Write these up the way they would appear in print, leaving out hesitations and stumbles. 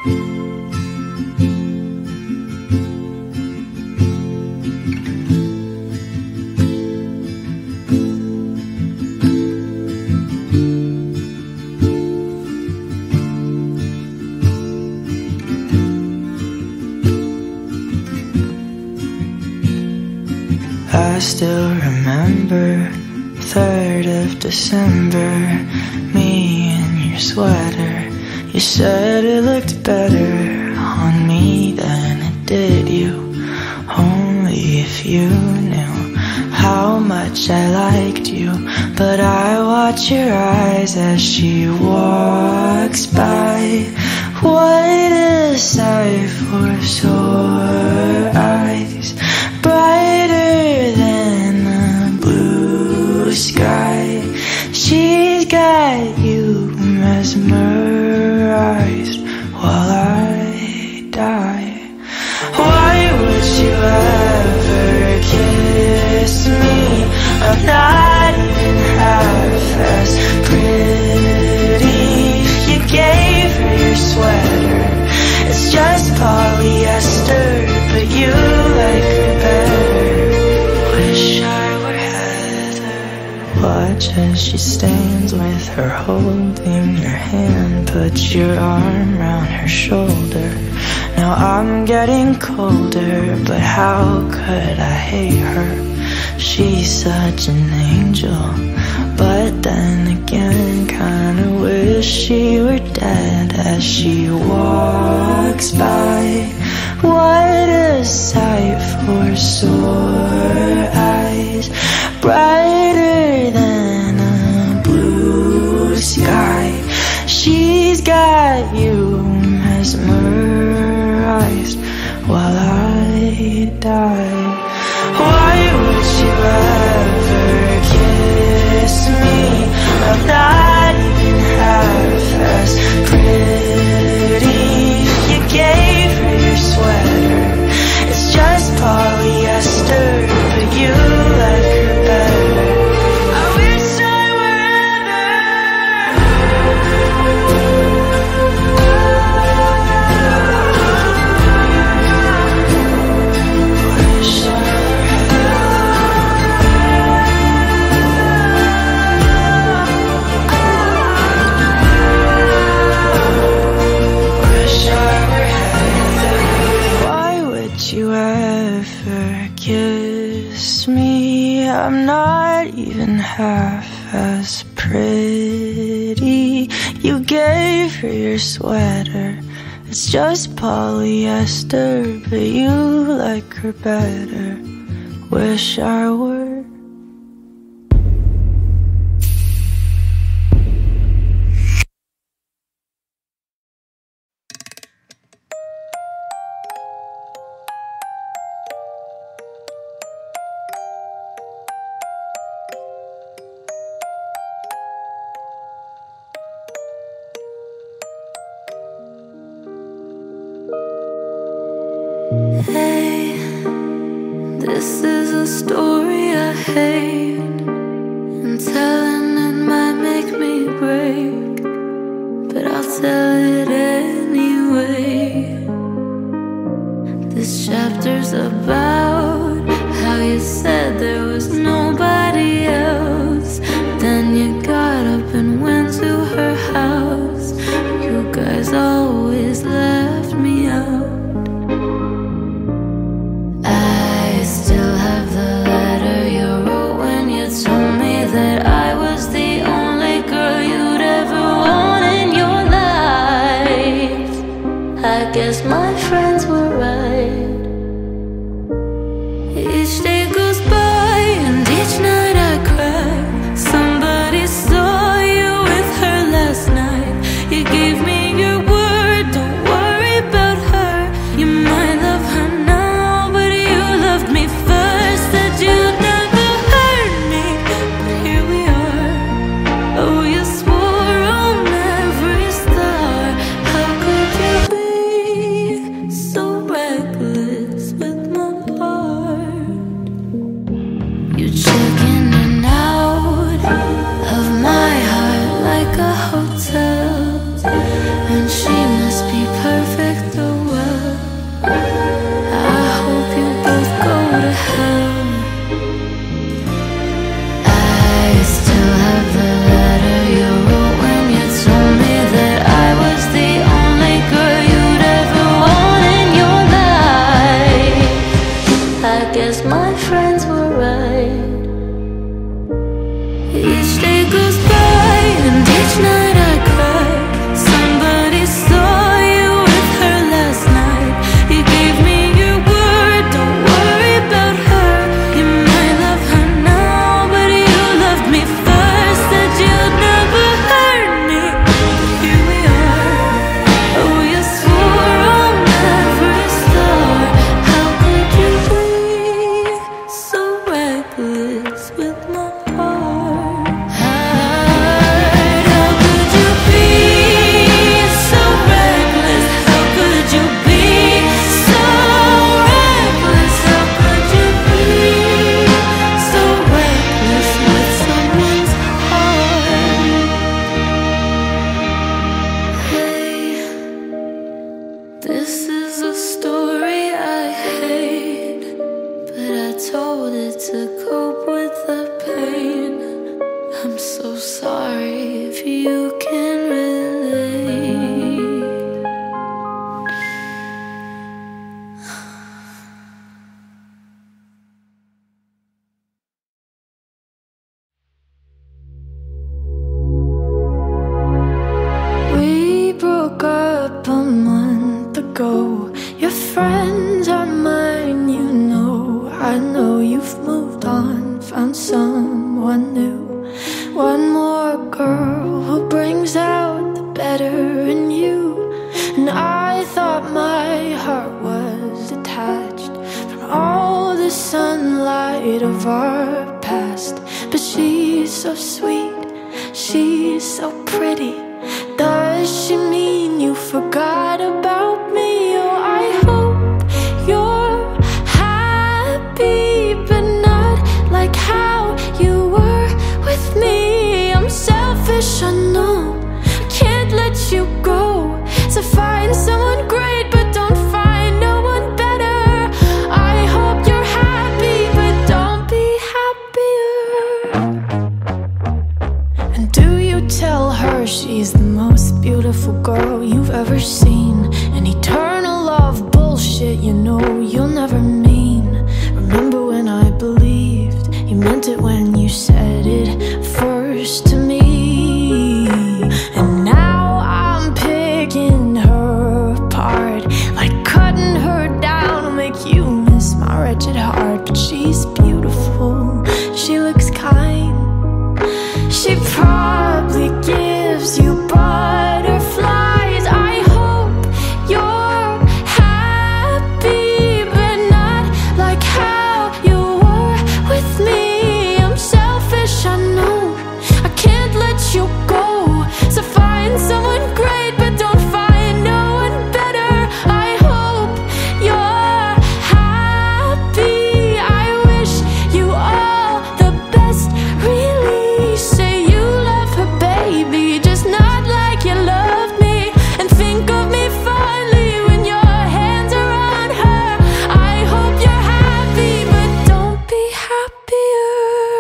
I still remember 3rd of December, me in your sweater. You said it looked better on me than it did you. Only if you knew how much I liked you. But I watch your eyes as she walks by. What a sight for sore eyes, brighter than the blue sky. She's got you mesmerized while I die. Why would you ever kiss me? I'm not even half as pretty. You gave her your sweater, it's just polyester, but you like her better. Wish I were Heather. Watch as she stands with her holding your hand, put your arm round her shoulder. Now I'm getting colder, but how could I hate her? She's such an angel, but then again kinda wish she were dead as she walks by. What a sight for sore eyes, brighter than a blue sky. She's got you mesmerized while I die. Why would you ever kiss me? I'm not even half as pretty. You gave her your sweater, it's just polyester, but you like her better. I wish I were you ever kiss me? I'm not even half as pretty. You gave her your sweater, it's just polyester, but you like her better. Wish I were. Hey, this is a story I hate, and telling it might make me break, but I'll tell it anyway. This chapter's about how you said there was nobody else. Then you got up and went to her house. You guys always left me out. I guess my friends were right. Each day goes by and each night I cry. Somebody saw you with her last night. You gave me your word, don't worry about her. You might love her now, but you loved me first. Said you'd never hurt me, but here we are. Oh, you swore on every star. How could you be so reckless with my heart? You check in and out of my heart like a hotel, and she must be perfect. if you can relate. We broke up a month ago. Your friends are mine, you know. I know you've moved on, found someone new. One more girl who brings out the better in you. And I thought my heart was detached from all the sunlight of our past. But she's so sweet, she's so pretty. Does she mean you forgot about me? Oh, I hope you're happy, but not like how you were with me. I'm selfish, I know, I can't let you go. So find someone great, but don't find no one better. I hope you're happy, but don't be happier. And do you tell her she's the most beautiful girl you've ever seen? An eternal love bullshit, you know you'll never mean. Remember when I believed you meant it when you said it first to me? And now I'm picking her apart, like cutting her down to make you miss my wretched heart. But she's beautiful, she looks kind, she probably gives you butterflies. I hope you're happy, but not like how you were with me. I'm selfish, I know, I can't let you go. So find someone great, but don't find no one better. I hope you're happy. I wish you all the best, really. Say you love her, baby, just not like you loved me. And think of me fondly when your hands are on her. I hope you're happy, but don't be happier.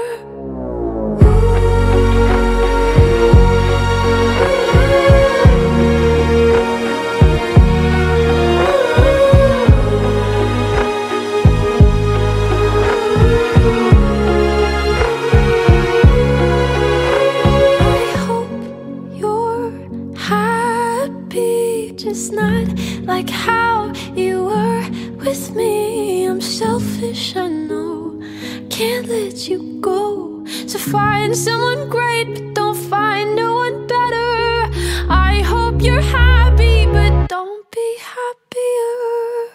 I hope you're happy, just not like how you were with me. I'm selfish, I know, can't let you go. So find someone great, but don't find no one better. I hope you're happy, but don't be happier.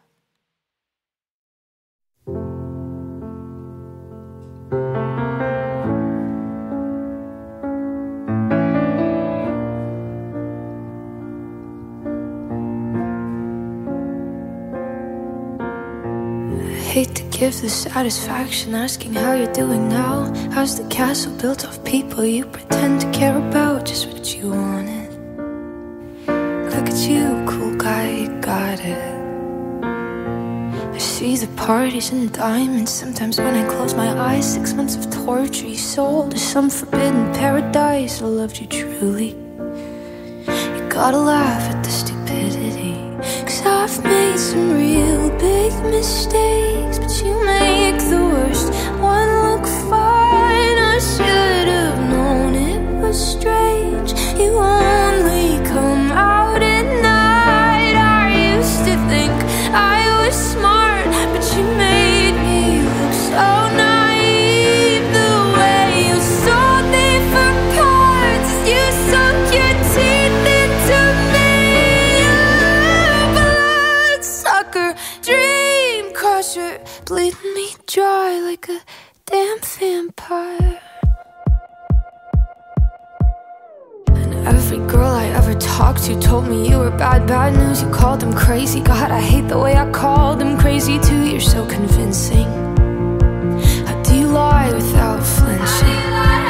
Hate to give the satisfaction asking how you're doing now. How's the castle built of people you pretend to care about? Just what you wanted. Look at you, cool guy, you got it. I see the parties and diamonds. Sometimes when I close my eyes, 6 months of torture you sold to some forbidden paradise. I loved you truly. You gotta laugh at the stupidity, 'cause I've made some real big mistakes, but you make the worst one look fine. I should have known it was strange. You only come out at night. I used to think I was smart, but you made me look so naive. The way you sold me for parts, you sunk your teeth into me. Bloodsucker, dream crusher, bleeding me dry like a damn vampire. And every girl I ever talked to told me you were bad, bad news. You called them crazy. God, I hate the way I called them crazy too. You're so convincing. How do you lie without flinching?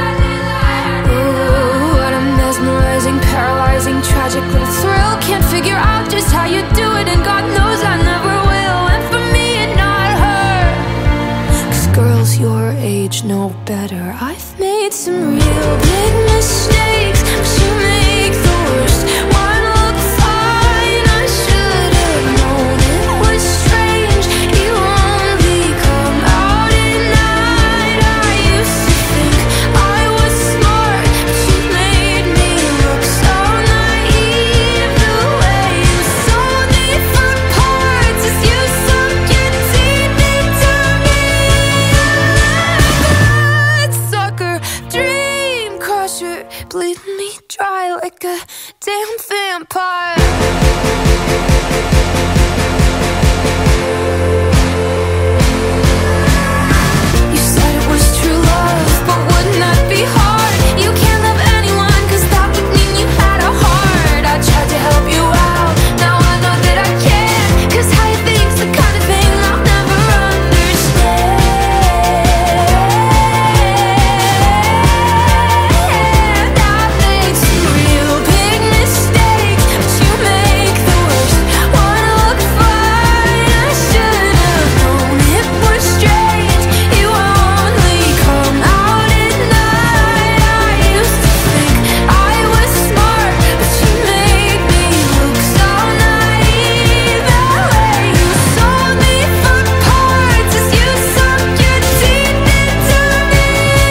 Ooh, what a mesmerizing, paralyzing, tragic little thrill. Can't figure out just how you do it, and God knows I never will. And for me and not her, 'cause girls your age know better. I've made some real big mistakes. dry like a damn vampire. You said it was true love, but wouldn't that be hard? You can't love anyone, cause that would mean you had a heart. I tried to help you out, now I know that I can't, cause how you think's the kind of thing I'll never understand. I've made some real big mistakes, but you make the worst wanna look fine. I should have known it was strange, you only come out at night. I used to think I was smart, but you made me look so naive. That way you sold me for parts as you sunk your teeth into me.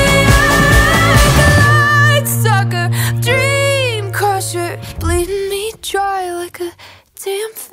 Like a light sucker, dream crusher, bleeding me dry like a damn